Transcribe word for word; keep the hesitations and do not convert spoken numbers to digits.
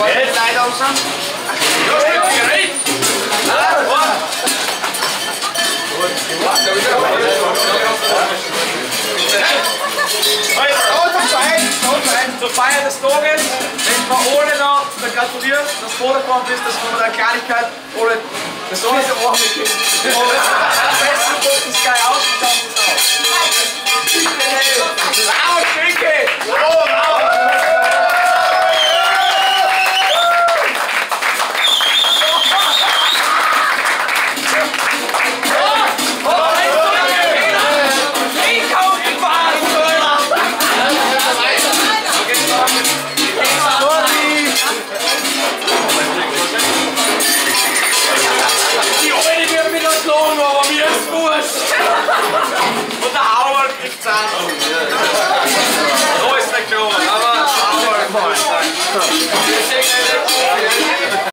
Jetzt leider raus. Ja, Gerät! Zur Feier des Tages, wenn wir alle noch gratulieren, dass du vorgekommen bist, dass wir eine Kleinigkeit oder das soll nicht auch mit geben. Aber am besten guckt das geil aus und schaut es aus. Wow, Schicke! Wow, wow! Und der Hauer kriegt es an. So ist der Klon, aber Hauer.